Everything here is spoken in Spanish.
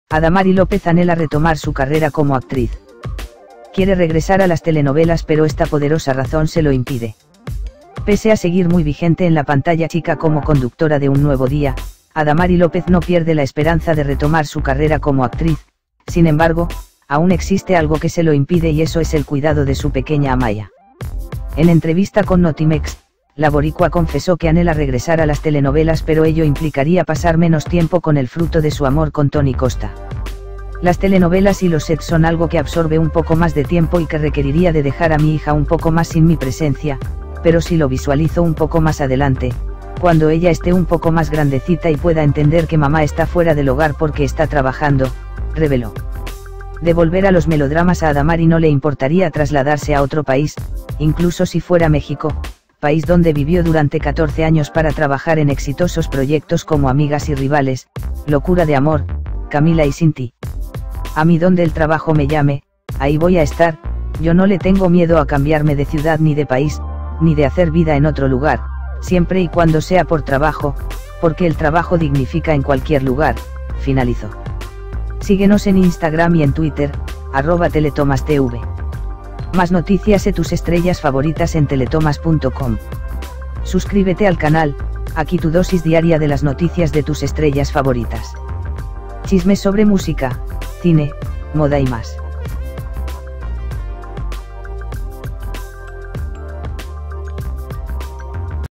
Adamari López anhela retomar su carrera como actriz. Quiere regresar a las telenovelas, pero esta poderosa razón se lo impide. Pese a seguir muy vigente en la pantalla chica como conductora de Un Nuevo Día, Adamari López no pierde la esperanza de retomar su carrera como actriz. Sin embargo, aún existe algo que se lo impide, y eso es el cuidado de su pequeña Amaya. En entrevista con Notimex, la boricua confesó que anhela regresar a las telenovelas, pero ello implicaría pasar menos tiempo con el fruto de su amor con Tony Costa. Las telenovelas y los sets son algo que absorbe un poco más de tiempo y que requeriría de dejar a mi hija un poco más sin mi presencia, pero sí lo visualizo un poco más adelante, cuando ella esté un poco más grandecita y pueda entender que mamá está fuera del hogar porque está trabajando, reveló. De volver a los melodramas, a Adamari no le importaría trasladarse a otro país, incluso si fuera México, país donde vivió durante 14 años para trabajar en exitosos proyectos como Amigas y Rivales, Locura de Amor, Camila y Sin Ti. A mí donde el trabajo me llame, ahí voy a estar. Yo no le tengo miedo a cambiarme de ciudad ni de país, ni de hacer vida en otro lugar, siempre y cuando sea por trabajo, porque el trabajo dignifica en cualquier lugar, finalizó. Síguenos en Instagram y en Twitter, @teletomastv. Más noticias de tus estrellas favoritas en teletomas.com. Suscríbete al canal, aquí tu dosis diaria de las noticias de tus estrellas favoritas. Chismes sobre música, cine, moda y más.